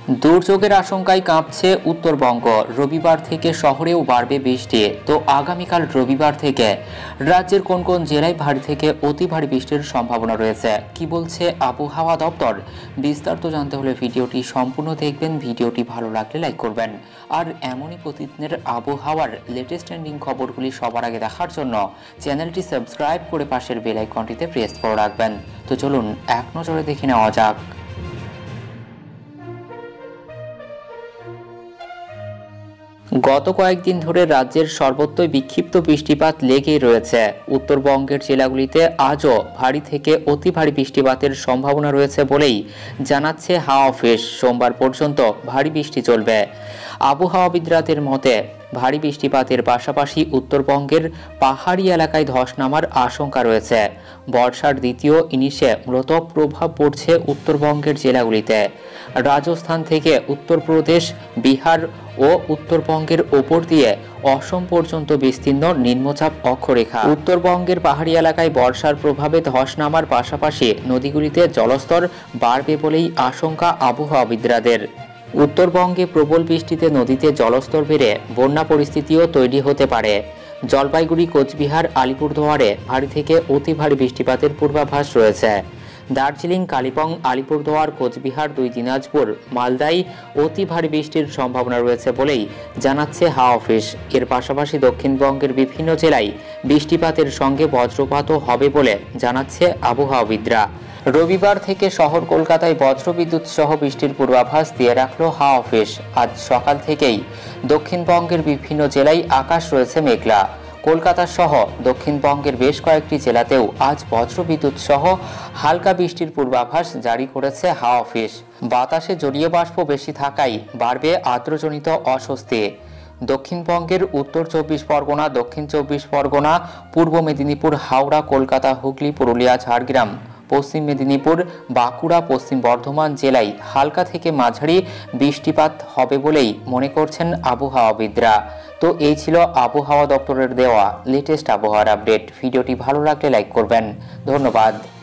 দুর্যোগের আশঙ্কায় কাঁপছে উত্তরবঙ্গ। রবিবার থেকে শহরেও বাড়বে বৃষ্টি। তো আগামীকাল রবিবার থেকে রাজ্যের কোন কোন জেলায় ভারী থেকে অতি ভারী বৃষ্টির সম্ভাবনা রয়েছে, কি বলছে আবহাওয়া দপ্তর, বিস্তারিত জানতে হলে ভিডিওটি সম্পূর্ণ দেখবেন। ভিডিওটি ভালো লাগলে লাইক করবেন। আর এমনই প্রতিদিনের আবহাওয়ার লেটেস্ট ট্রেন্ডিং খবরগুলি সবার আগে দেখার জন্য চ্যানেলটি সাবস্ক্রাইব করে পাশের বেল আইকনটিতে প্রেস করে রাখবেন। তো চলুন এক নজরে দেখে নেওয়া যাক। গত কয়েকদিন ধরে রাজ্যের সর্বত্রই বিক্ষিপ্ত বৃষ্টিপাত লেগেই রয়েছে। উত্তরবঙ্গের জেলাগুলিতে আজও ভারী থেকে অতি ভারী বৃষ্টিপাতের সম্ভাবনা রয়েছে বলেই জানাচ্ছে হাওয়া অফিস। সোমবার পর্যন্ত ভারী বৃষ্টি চলবে। আবহাওয়াবিদদের মতে ভারী বৃষ্টিপাতের পাশাপাশি উত্তরবঙ্গের পাহাড়ি এলাকায় ধস নামার আশঙ্কা রয়েছে। বর্ষার দ্বিতীয় ইনিংসে মূলত প্রভাব পড়ছে উত্তরবঙ্গের জেলাগুলিতে। রাজস্থান থেকে উত্তরপ্রদেশ, বিহার ও উত্তরবঙ্গের ওপর দিয়ে অসম পর্যন্ত বিস্তীর্ণ নিম্নচাপ অক্ষরেখা। উত্তরবঙ্গের পাহাড়ি এলাকায় বর্ষার প্রভাবে ধস নামার পাশাপাশি নদীগুলিতে জলস্তর বাড়বে বলেই আশঙ্কা আবহাওয়াবিদদের। উত্তরবঙ্গে প্রবল বৃষ্টিতে নদীতে জলস্তর বেড়ে বন্যা পরিস্থিতিও তৈরি হতে পারে। জলপাইগুড়ি, কোচবিহার, আলিপুরদুয়ারে ভারী থেকে অতি ভারী বৃষ্টিপাতের পূর্বাভাস রয়েছে। দার্জিলিং, কালিম্পং, আলিপুরদুয়ার, কোচবিহার, দুই দিনাজপুর, মালদায় অতি ভারী বৃষ্টির সম্ভাবনা রয়েছে বলেই জানাচ্ছে হাওয়া অফিস। এর পাশাপাশি দক্ষিণবঙ্গের বিভিন্ন জেলায় বৃষ্টিপাতের সঙ্গে বজ্রপাতও হবে বলে জানাচ্ছে আবহাওয়াবিদরা। রবিবার থেকে শহর কলকাতায় বজ্রবিদ্যুৎ সহ বৃষ্টির পূর্বাভাস দিয়ে রাখল হাওয়া অফিস। আজ সকাল থেকেই দক্ষিণবঙ্গের বিভিন্ন জেলায় আকাশ রয়েছে মেঘলা। কলকাতা সহ দক্ষিণবঙ্গের বেশ কয়েকটি জেলাতেও আজ বজ্রবিদ্যুৎ সহ হালকা বৃষ্টির পূর্বাভাস জারি করেছে হাওয়া অফিস। বাতাসে জলীয় বাষ্প বেশি থাকায় বাড়বে আর্দ্রজনিত অস্বস্তি। দক্ষিণবঙ্গের উত্তর 24 পরগনা, দক্ষিণ 24 পরগনা, পূর্ব মেদিনীপুর, হাওড়া, কলকাতা, হুগলি, পুরুলিয়া, ঝাড়গ্রাম, পশ্চিম মেদিনীপুর, বাঁকুড়া, পশ্চিম বর্ধমান জেলায় হালকা থেকে মাঝারি বৃষ্টিপাত হবে বলেই মনে করছেন আবহাওয়াবিদরা। তো এই ছিল আবহাওয়া দপ্তরের দেওয়া লেটেস্ট আবহাওয়ার আপডেট। ভিডিওটি ভালো লাগলে লাইক করবেন। ধন্যবাদ।